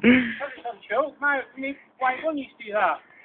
That's on choke. Why won't you do that?